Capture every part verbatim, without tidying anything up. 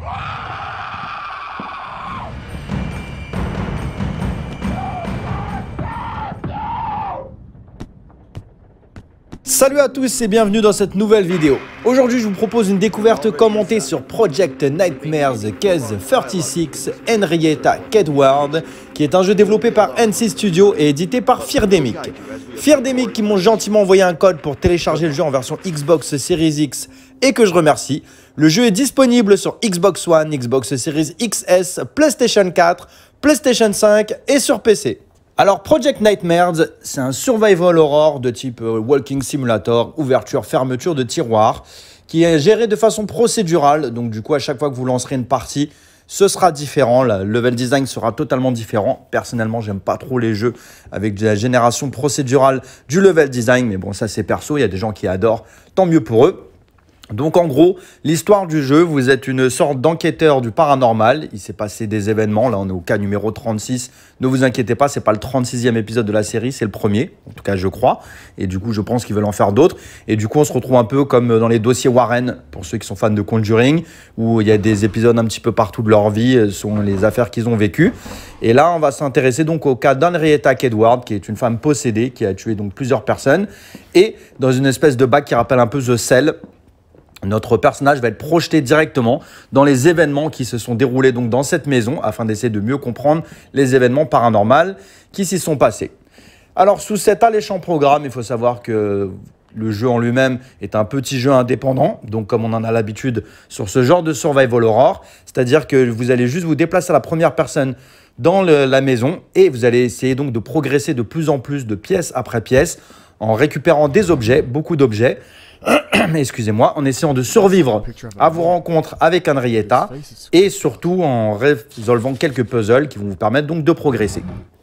Salut à tous et bienvenue dans cette nouvelle vidéo. Aujourd'hui je vous propose une découverte commentée sur Project Nightmares Case trente-six Henrietta Kedward, qui est un jeu développé par N C Studio et édité par Firdemic. Firdemic qui m'ont gentiment envoyé un code pour télécharger le jeu en version Xbox Series X et que je remercie. Le jeu est disponible sur Xbox One, Xbox Series X S, PlayStation quatre, PlayStation cinq et sur P C. Alors, Project Nightmares, c'est un survival horror de type euh, walking simulator, ouverture, fermeture de tiroirs, qui est géré de façon procédurale. Donc, du coup, à chaque fois que vous lancerez une partie, ce sera différent. Le level design sera totalement différent. Personnellement, j'aime pas trop les jeux avec de la génération procédurale du level design. Mais bon, ça, c'est perso. Il y a des gens qui adorent. Tant mieux pour eux. Donc en gros, l'histoire du jeu, vous êtes une sorte d'enquêteur du paranormal. Il s'est passé des événements, là on est au cas numéro trente-six. Ne vous inquiétez pas, c'est pas le trente-sixième épisode de la série, c'est le premier, en tout cas je crois. Et du coup je pense qu'ils veulent en faire d'autres. Et du coup on se retrouve un peu comme dans les dossiers Warren, pour ceux qui sont fans de Conjuring, où il y a des épisodes un petit peu partout de leur vie, sont les affaires qu'ils ont vécues. Et là on va s'intéresser donc au cas d'Henrietta Kedward, qui est une femme possédée, qui a tué donc plusieurs personnes. Et dans une espèce de bac qui rappelle un peu The Cell, notre personnage va être projeté directement dans les événements qui se sont déroulés donc dans cette maison afin d'essayer de mieux comprendre les événements paranormaux qui s'y sont passés. Alors sous cet alléchant programme, il faut savoir que le jeu en lui-même est un petit jeu indépendant, donc comme on en a l'habitude sur ce genre de survival horror, c'est-à-dire que vous allez juste vous déplacer à la première personne dans le, la maison et vous allez essayer donc de progresser de plus en plus de pièce après pièce en récupérant des objets, beaucoup d'objets, excusez-moi, en essayant de survivre à vos rencontres avec Henrietta et surtout en résolvant quelques puzzles qui vont vous permettre donc de progresser.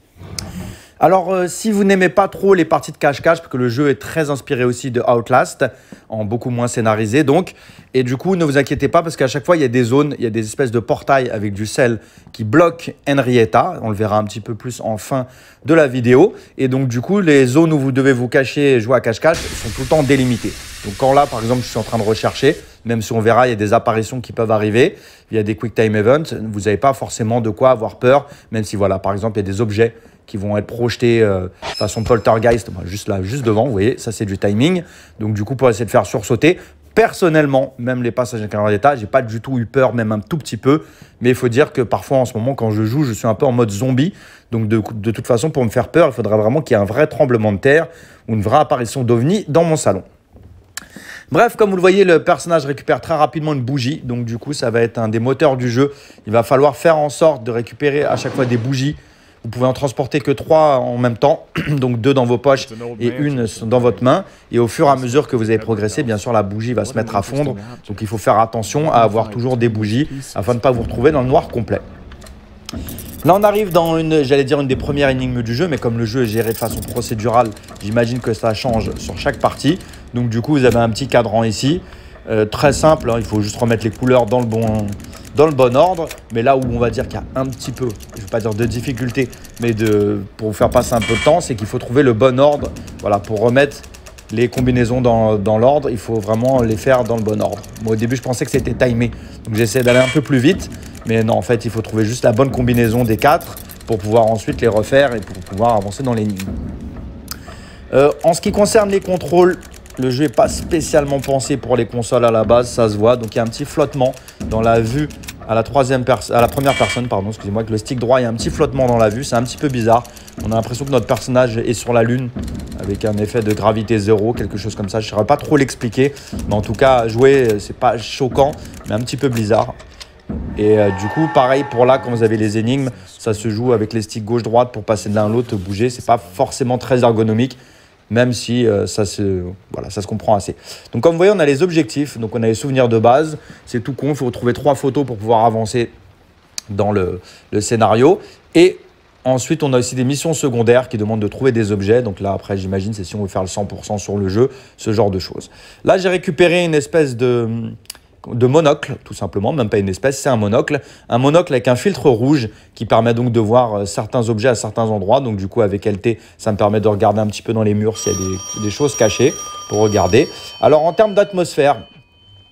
Alors, euh, si vous n'aimez pas trop les parties de cache-cache, parce que le jeu est très inspiré aussi de Outlast, en beaucoup moins scénarisé donc, et du coup, ne vous inquiétez pas parce qu'à chaque fois, il y a des zones, il y a des espèces de portails avec du sel qui bloquent Henrietta. On le verra un petit peu plus en fin de la vidéo. Et donc, du coup, les zones où vous devez vous cacher et jouer à cache-cache sont tout le temps délimitées. Donc, quand là, par exemple, je suis en train de rechercher, même si on verra, il y a des apparitions qui peuvent arriver, il y a des quick time events, vous n'avez pas forcément de quoi avoir peur, même si, voilà, par exemple, il y a des objets qui vont être projetés euh, façon poltergeist, juste là, juste devant, vous voyez, ça c'est du timing. Donc du coup, pour essayer de faire sursauter, personnellement, même les passages avec Henrietta, j'ai pas du tout eu peur, même un tout petit peu. Mais il faut dire que parfois, en ce moment, quand je joue, je suis un peu en mode zombie. Donc de, de toute façon, pour me faire peur, il faudra vraiment qu'il y ait un vrai tremblement de terre ou une vraie apparition d'ovni dans mon salon. Bref, comme vous le voyez, le personnage récupère très rapidement une bougie. Donc du coup, ça va être un des moteurs du jeu. Il va falloir faire en sorte de récupérer à chaque fois des bougies. Vous pouvez en transporter que trois en même temps, donc deux dans vos poches et une dans votre main. Et au fur et à mesure que vous avez progressé, bien sûr, la bougie va se mettre à fondre. Donc il faut faire attention à avoir toujours des bougies afin de ne pas vous retrouver dans le noir complet. Là, on arrive dans une, j'allais dire une des premières énigmes du jeu, mais comme le jeu est géré de façon procédurale, j'imagine que ça change sur chaque partie. Donc du coup, vous avez un petit cadran ici. Euh, très simple, hein, il faut juste remettre les couleurs dans le bon... dans le bon ordre, mais là où on va dire qu'il y a un petit peu, je ne veux pas dire de difficulté, mais de, pour vous faire passer un peu de temps, c'est qu'il faut trouver le bon ordre. Voilà, pour remettre les combinaisons dans, dans l'ordre, il faut vraiment les faire dans le bon ordre. Moi, au début, je pensais que c'était timé, donc j'essaie d'aller un peu plus vite, mais non, en fait, il faut trouver juste la bonne combinaison des quatre pour pouvoir ensuite les refaire et pour pouvoir avancer dans l'énigme. Euh, en ce qui concerne les contrôles, le jeu n'est pas spécialement pensé pour les consoles à la base, ça se voit. Donc il y a un petit flottement dans la vue à la, troisième à la première personne, pardon, excusez-moi, avec le stick droit, il y a un petit flottement dans la vue, c'est un petit peu bizarre. On a l'impression que notre personnage est sur la lune avec un effet de gravité zéro, quelque chose comme ça. Je ne saurais pas trop l'expliquer, mais en tout cas, jouer, c'est pas choquant, mais un petit peu bizarre. Et euh, du coup, pareil pour là, quand vous avez les énigmes, ça se joue avec les sticks gauche-droite pour passer de l'un à l'autre, bouger. C'est pas forcément très ergonomique, même si euh, ça, se, voilà, ça se comprend assez. Donc comme vous voyez, on a les objectifs, donc on a les souvenirs de base. C'est tout con, il faut trouver trois photos pour pouvoir avancer dans le, le scénario. Et ensuite, on a aussi des missions secondaires qui demandent de trouver des objets. Donc là, après, j'imagine, c'est si on veut faire le cent pour cent sur le jeu, ce genre de choses. Là, j'ai récupéré une espèce de... de monocle, tout simplement, même pas une espèce, c'est un monocle. Un monocle avec un filtre rouge qui permet donc de voir certains objets à certains endroits. Donc du coup, avec L T, ça me permet de regarder un petit peu dans les murs s'il y a des, des choses cachées pour regarder. Alors, en termes d'atmosphère,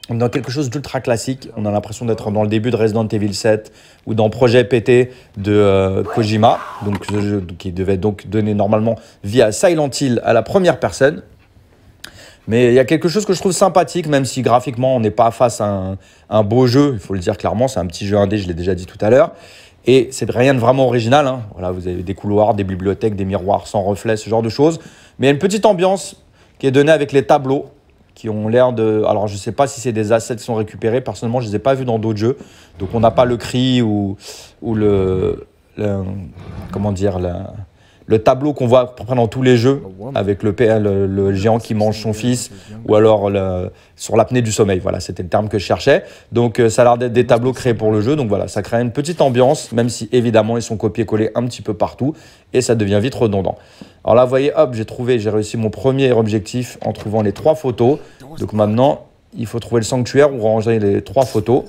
on est dans quelque chose d'ultra classique. On a l'impression d'être dans le début de Resident Evil sept ou dans Projet P T de euh, Kojima, donc, ce jeu qui devait donc donner normalement vie à Silent Hill à la première personne. Mais il y a quelque chose que je trouve sympathique, même si graphiquement on n'est pas face à un, un beau jeu, il faut le dire clairement, c'est un petit jeu indé, je l'ai déjà dit tout à l'heure. Et c'est rien de vraiment original, hein. Voilà, vous avez des couloirs, des bibliothèques, des miroirs sans reflets, ce genre de choses. Mais il y a une petite ambiance qui est donnée avec les tableaux, qui ont l'air de... Alors, je ne sais pas si c'est des assets qui sont récupérés. Personnellement, je ne les ai pas vus dans d'autres jeux. Donc, on n'a pas le cri ou, ou le, le... Comment dire le, le tableau qu'on voit dans tous les jeux avec le, le, le géant qui mange son fils ou alors le, sur l'apnée du sommeil. Voilà, c'était le terme que je cherchais. Donc, ça a l'air d'être des tableaux créés pour le jeu. Donc, voilà, ça crée une petite ambiance, même si, évidemment, ils sont copiés-collés un petit peu partout et ça devient vite redondant. Alors là, vous voyez, hop, j'ai trouvé, j'ai réussi mon premier objectif en trouvant les trois photos. Donc maintenant, il faut trouver le sanctuaire où ranger les trois photos.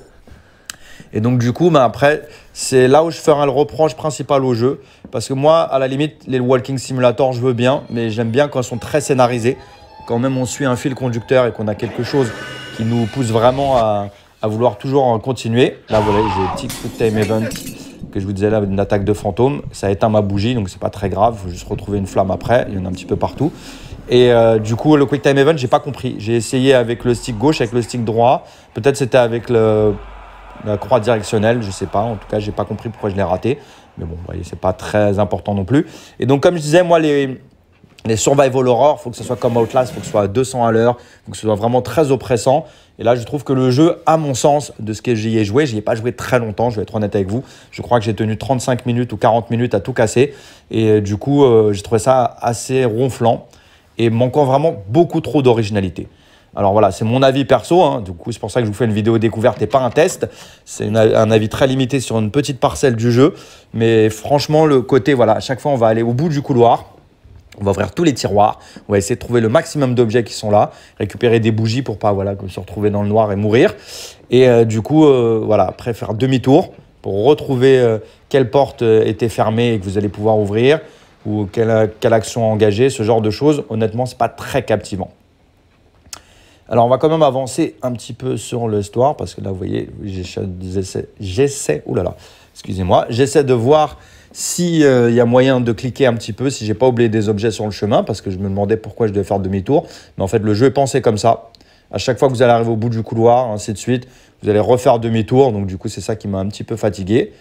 Et donc du coup, bah, après, c'est là où je ferai le reproche principal au jeu. Parce que moi, à la limite, les Walking Simulator, je veux bien. Mais j'aime bien quand ils sont très scénarisés. Quand même on suit un fil conducteur et qu'on a quelque chose qui nous pousse vraiment à, à vouloir toujours continuer. Là, voilà, j'ai le petit Quick Time Event que je vous disais là, une attaque de fantôme. Ça éteint ma bougie, donc c'est pas très grave. Il faut juste retrouver une flamme après. Il y en a un petit peu partout. Et euh, du coup, le Quick Time Event, j'ai pas compris. J'ai essayé avec le stick gauche, avec le stick droit. Peut-être c'était avec le, la croix directionnelle, je sais pas. En tout cas, j'ai pas compris pourquoi je l'ai raté. Mais bon, vous voyez, c'est pas très important non plus. Et donc, comme je disais, moi, les... Les survival horror, il faut que ce soit comme Outlast, il faut que ce soit à deux cents à l'heure, il faut que ce soit vraiment très oppressant. Et là, je trouve que le jeu, à mon sens, de ce que j'y ai joué, je n'y ai pas joué très longtemps, je vais être honnête avec vous. Je crois que j'ai tenu trente-cinq minutes ou quarante minutes à tout casser. Et euh, du coup, euh, j'ai trouvé ça assez ronflant et manquant vraiment beaucoup trop d'originalité. Alors voilà, c'est mon avis perso, hein. Du coup, c'est pour ça que je vous fais une vidéo découverte et pas un test. C'est un avis très limité sur une petite parcelle du jeu. Mais franchement, le côté, voilà, à chaque fois, on va aller au bout du couloir. On va ouvrir tous les tiroirs, on va essayer de trouver le maximum d'objets qui sont là, récupérer des bougies pour pas voilà, se retrouver dans le noir et mourir. Et euh, du coup, euh, voilà, après faire demi-tour pour retrouver euh, quelle porte euh, était fermée et que vous allez pouvoir ouvrir ou quelle, quelle action engager, ce genre de choses. Honnêtement, c'est pas très captivant. Alors, on va quand même avancer un petit peu sur l'histoire parce que là, vous voyez, j'essaie, j'essaie, oh là là, excusez-moi, j'essaie de voir s'il euh, y a moyen de cliquer un petit peu, si j'ai pas oublié des objets sur le chemin, parce que je me demandais pourquoi je devais faire demi-tour. Mais en fait, le jeu est pensé comme ça. À chaque fois que vous allez arriver au bout du couloir, ainsi de suite, vous allez refaire demi-tour. Donc du coup, c'est ça qui m'a un petit peu fatigué.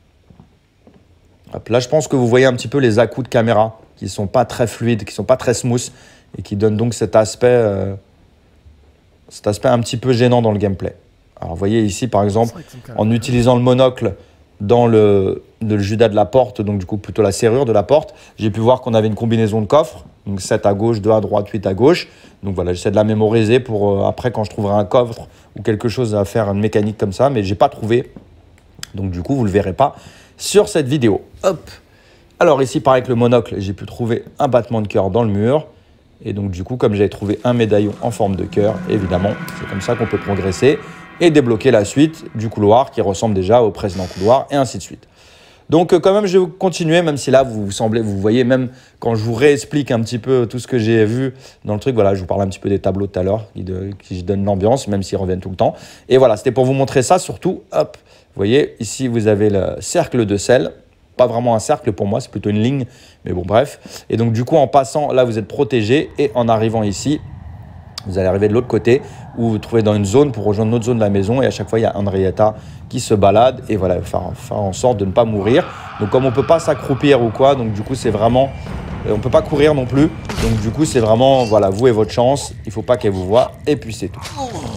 Hop, là, je pense que vous voyez un petit peu les à-coups de caméra qui sont pas très fluides, qui sont pas très smooth et qui donnent donc cet aspect, euh, cet aspect un petit peu gênant dans le gameplay. Alors, vous voyez ici, par exemple, en utilisant le monocle dans le, le judas de la porte, donc du coup plutôt la serrure de la porte, j'ai pu voir qu'on avait une combinaison de coffres, donc sept à gauche, deux à droite, huit à gauche. Donc voilà, j'essaie de la mémoriser pour euh, après quand je trouverai un coffre ou quelque chose à faire, une mécanique comme ça, mais j'ai pas trouvé. Donc du coup, vous le verrez pas sur cette vidéo. Hop. Alors ici, pareil que le monocle, j'ai pu trouver un battement de cœur dans le mur. Et donc du coup, comme j'avais trouvé un médaillon en forme de cœur, évidemment, c'est comme ça qu'on peut progresser et débloquer la suite du couloir qui ressemble déjà au précédent couloir et ainsi de suite. Donc quand même, je vais continuer, même si là, vous, vous semblez, vous voyez, même quand je vous réexplique un petit peu tout ce que j'ai vu dans le truc, voilà, je vous parle un petit peu des tableaux tout à l'heure qui, de, qui donnent l'ambiance, même s'ils reviennent tout le temps. Et voilà, c'était pour vous montrer ça, surtout, hop, vous voyez, ici, vous avez le cercle de sel. Pas vraiment un cercle pour moi, c'est plutôt une ligne, mais bon, bref. Et donc, du coup, en passant, là, vous êtes protégé et en arrivant ici, vous allez arriver de l'autre côté où vous vous trouvez dans une zone pour rejoindre notre zone de la maison. Et à chaque fois, il y a Henrietta qui se balade. Et voilà, faire, faire en sorte de ne pas mourir. Donc, comme on ne peut pas s'accroupir ou quoi, donc du coup, c'est vraiment... On ne peut pas courir non plus. Donc, du coup, c'est vraiment... Voilà, vous et votre chance. Il ne faut pas qu'elle vous voie. Et puis, c'est tout.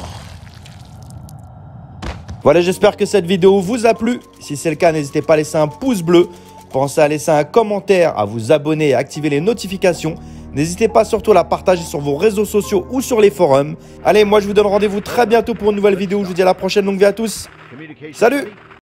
Voilà, j'espère que cette vidéo vous a plu. Si c'est le cas, n'hésitez pas à laisser un pouce bleu. Pensez à laisser un commentaire, à vous abonner et à activer les notifications. N'hésitez pas surtout à la partager sur vos réseaux sociaux ou sur les forums. Allez, moi je vous donne rendez-vous très bientôt pour une nouvelle vidéo. Je vous dis à la prochaine, longue vie à tous. Salut!